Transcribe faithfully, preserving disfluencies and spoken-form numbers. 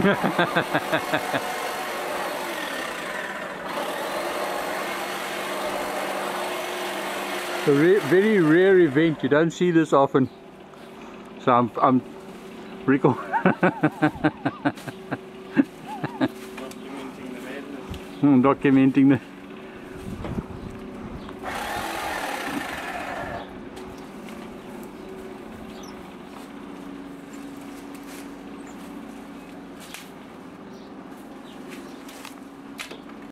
A re very rare event. You don't see this often. So I'm I'm recall Documenting the madness. documenting the